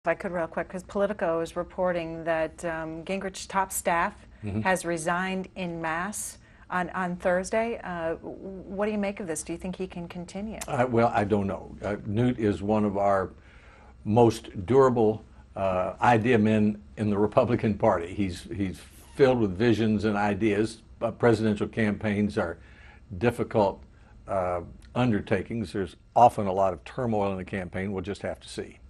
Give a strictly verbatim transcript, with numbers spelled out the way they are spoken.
If I could real quick, because Politico is reporting that um, Gingrich's top staff mm-hmm. has resigned en masse on, on Thursday. Uh, what do you make of this? Do you think he can continue? Uh, well, I don't know. Uh, Newt is one of our most durable uh, idea men in the Republican Party. He's, he's filled with visions and ideas. Uh, presidential campaigns are difficult uh, undertakings. There's often a lot of turmoil in the campaign. We'll just have to see.